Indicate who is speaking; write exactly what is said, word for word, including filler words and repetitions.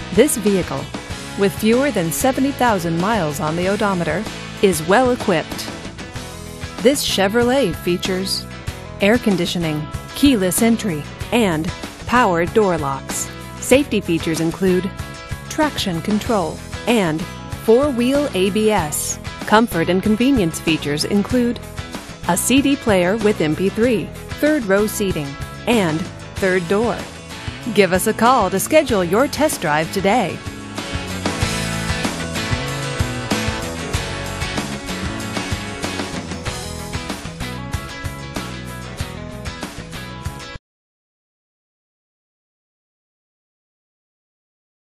Speaker 1: This vehicle, with fewer than seventy thousand miles on the odometer, is well equipped. This Chevrolet features air conditioning, keyless entry, and power door locks. Safety features include traction control and four-wheel A B S. Comfort and convenience features include a C D player with M P three, third row seating, and third door. Give us a call to schedule your test drive today.